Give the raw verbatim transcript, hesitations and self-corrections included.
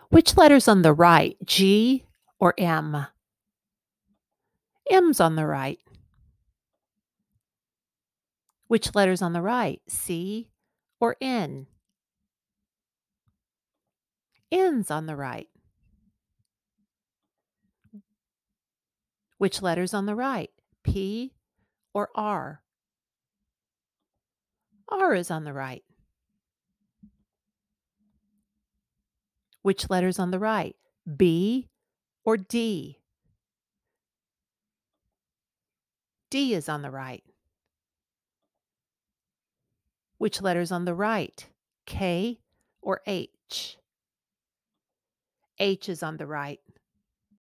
Which letter's on the right, G or M? M's on the right. Which letter's on the right, C or N? N's on the right. Which letter's on the right, P or R? R is on the right. Which letter's on the right, B or D? D is on the right. Which letter's on the right, K or H? H is on the right.